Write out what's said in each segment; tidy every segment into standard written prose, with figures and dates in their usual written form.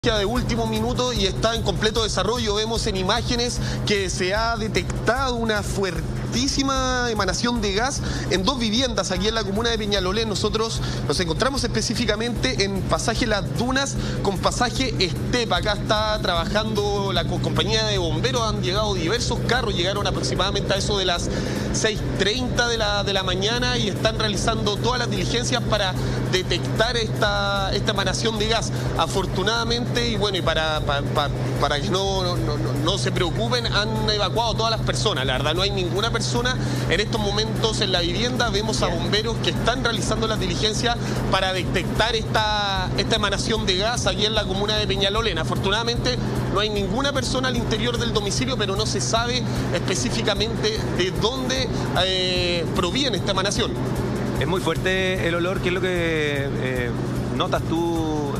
De último minuto y está en completo desarrollo. Vemos en imágenes que se ha detectado una fuertísima emanación de gas en dos viviendas aquí en la comuna de Peñalolén. Nosotros nos encontramos específicamente en pasaje Las Dunas con pasaje Estepa. Acá está trabajando la compañía de bomberos, han llegado diversos carros, llegaron aproximadamente a eso de las 6:30 de la mañana y están realizando todas las diligencias para detectar esta emanación de gas. Afortunadamente, y bueno, y para que no se preocupen, han evacuado todas las personas. La verdad, no hay ninguna persona en estos momentos en la vivienda. Vemos a bomberos que están realizando las diligencias para detectar esta emanación de gas aquí en la comuna de Peñalolén. Afortunadamente, no hay ninguna persona al interior del domicilio, pero no se sabe específicamente de dónde proviene esta emanación. Es muy fuerte el olor. ¿Qué es lo que notas tú,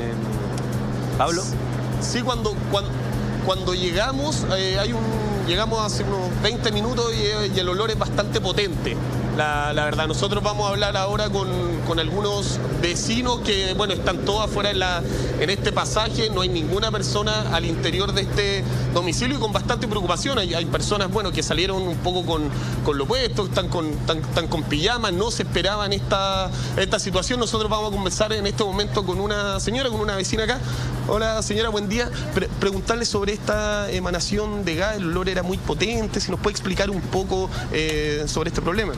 Pablo? Sí, cuando llegamos, llegamos hace unos 20 minutos y el olor es bastante potente. La verdad, nosotros vamos a hablar ahora con algunos vecinos que, bueno, están todos afuera en este pasaje. No hay ninguna persona al interior de este domicilio y con bastante preocupación. Hay personas, bueno, que salieron un poco con lo puesto, están con pijamas, no se esperaban esta situación. Nosotros vamos a conversar en este momento con una señora, con una vecina acá. Hola, señora, buen día. Preguntarle sobre esta emanación de gas. El olor era muy potente. Si nos puede explicar un poco sobre este problema.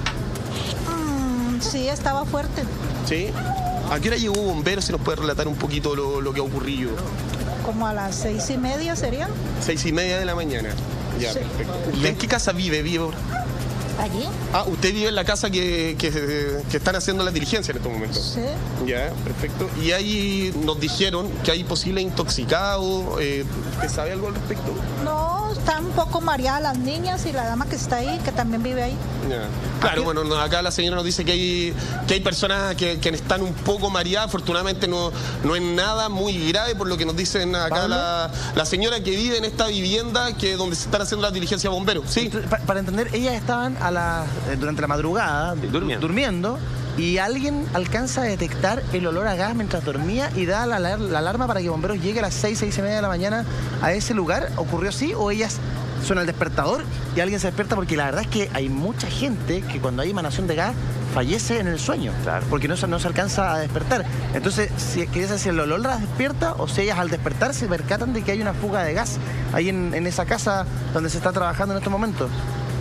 Sí, estaba fuerte. ¿Sí? ¿A qué hora llegó bomberos? Si nos puede relatar un poquito lo que ha ocurrido. Como a las 6:30 serían. 6:30 de la mañana. Ya, sí. Perfecto. ¿Usted en qué casa vive? ¿Allí? Ah, usted vive en la casa que están haciendo las diligencias en estos momentos. Sí. Ya, perfecto. Y ahí nos dijeron que hay posible intoxicado. ¿Usted sabe algo al respecto? No, están un poco mareadas las niñas y la dama que está ahí, que también vive ahí. Ya. Claro, bueno, acá la señora nos dice que hay personas que están un poco mareadas. Afortunadamente no es nada muy grave, por lo que nos dicen acá la señora que vive en esta vivienda donde se están haciendo las diligencias bomberos. ¿Sí? Para entender, ellas estaban durante la madrugada durmiendo y alguien alcanza a detectar el olor a gas mientras dormía y da la alarma para que bomberos llegue a las 6:30 de la mañana a ese lugar. ¿Ocurrió así o ellas suena el despertador y alguien se despierta? Porque la verdad es que hay mucha gente que cuando hay emanación de gas fallece en el sueño, claro, porque no se alcanza a despertar. Entonces, quería saber si el olor las despierta o si ellas al despertar se percatan de que hay una fuga de gas ahí en esa casa donde se está trabajando en estos momentos.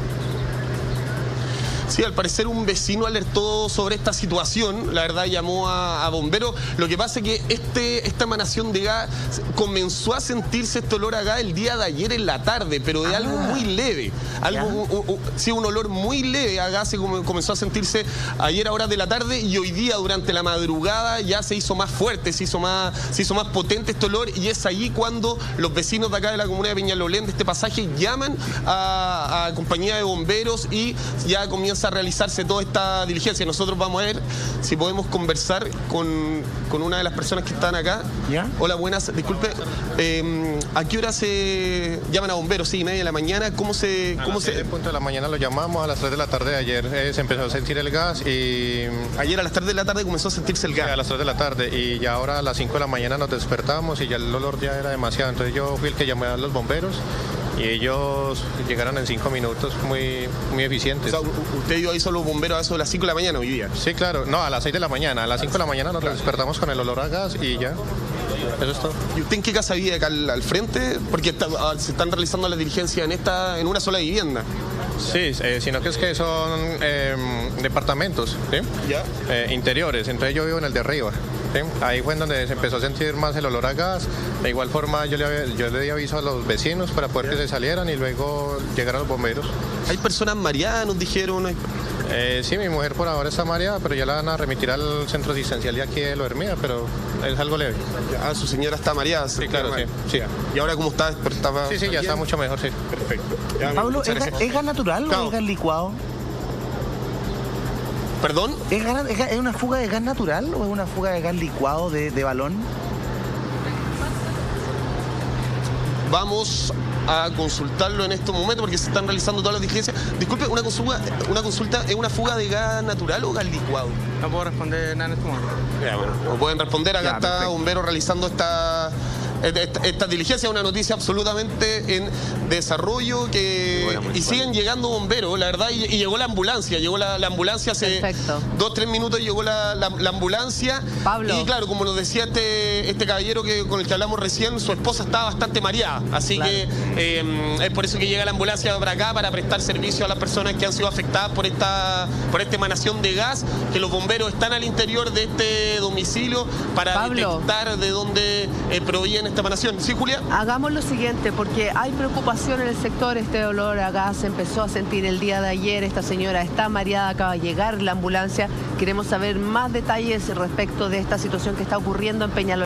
Sí, al parecer un vecino alertó sobre esta situación, la verdad llamó a bomberos. Lo que pasa es que esta emanación de gas comenzó a sentirse este olor a gas el día de ayer en la tarde, pero de algo muy leve. Sí, un olor muy leve a gas comenzó a sentirse ayer a horas de la tarde y hoy día durante la madrugada ya se hizo más fuerte, se hizo más potente este olor y es ahí cuando los vecinos de acá de la comuna de Peñalolén, de este pasaje, llaman a compañía de bomberos y ya comienza a realizarse toda esta diligencia. Nosotros vamos a ver si podemos conversar con una de las personas que están acá. ¿Ya? Hola, buenas, disculpe. ¿A qué hora se llaman a bomberos? 6:30 de la mañana. ¿Cómo se...? A las 6 de la mañana lo llamamos, a las 3 de la tarde de ayer se empezó a sentir el gas y... Ayer a las 3 de la tarde comenzó a sentirse el gas. Sí, a las 3 de la tarde y ya ahora a las 5 de la mañana nos despertamos y ya el olor ya era demasiado. Entonces yo fui el que llamé a los bomberos y ellos llegaron en 5 minutos muy eficientes. O sea, ¿usted dio ahí solo bomberos a eso de las 5 de la mañana hoy día? Sí, claro. No, a las 6 de la mañana. A las 5 de la mañana nos despertamos con el olor a gas y ya. Eso es todo. ¿Y usted en qué casa vive acá al frente? Porque se están realizando las diligencias en una sola vivienda. Sí, sino que es que son departamentos, ¿sí? ¿Ya? Interiores. Entonces yo vivo en el de arriba. ¿Sí? Ahí fue en donde se empezó a sentir más el olor a gas. De igual forma yo le di aviso a los vecinos para poder que se salieran y luego llegaron los bomberos. ¿Hay personas mareadas, nos dijeron? Sí, mi mujer por ahora está mareada, pero ya la van a remitir al centro asistencial de aquí de Lo Hermida, pero es algo leve. Ah, su señora está mareada. Sí, claro, sí. ¿Y ahora cómo está? Sí, ya está mucho mejor, sí. Perfecto. Pablo, ¿es gas natural o es gas licuado? ¿Perdón? ¿Es una fuga de gas natural o es una fuga de gas licuado de balón? Vamos a consultarlo en estos momentos porque se están realizando todas las diligencias. Disculpe, una consulta, ¿es una fuga de gas natural o gas licuado? No puedo responder nada en este momento. Ya, bueno, no pueden responder, acá está bombero realizando esta diligencia es una noticia absolutamente en desarrollo y siguen llegando bomberos, la verdad, y llegó la ambulancia, la ambulancia hace 2-3 minutos llegó la ambulancia. Pablo. Y claro, como nos decía este caballero con el que hablamos recién, su esposa estaba bastante mareada, así que es por eso que llega la ambulancia para acá, para prestar servicio a las personas que han sido afectadas por esta emanación de gas, que los bomberos están al interior de este domicilio para detectar de dónde proviene esta emanación. ¿Sí, Julia? Hagamos lo siguiente, porque hay preocupación en el sector. Este olor a gas se empezó a sentir el día de ayer. Esta señora está mareada, acaba de llegar la ambulancia. Queremos saber más detalles respecto de esta situación que está ocurriendo en Peñalolén.